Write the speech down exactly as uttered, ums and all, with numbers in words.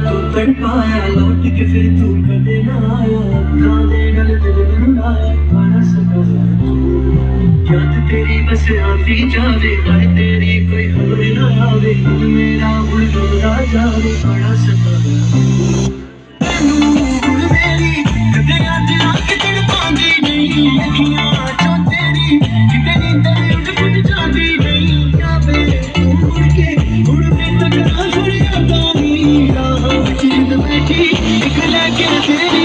तड़पाया लौट के फिर तू कदे ना आया ना दे गल दिल रुलाया बड़ा सताया याद तेरी बस आती जावे पर तेरी कोई खबर ना आवे मेरा हुण डोला जावे बड़ा सताया हुण मेरी कदे अज अख तड़पांदी नहीं अखियां चो तेरी किते नींदर उठ फुट जाती नहीं आवे तू मुड़ के हुण मैं तक सुन आता नी राह चिंद बैठी एक लेके तेरी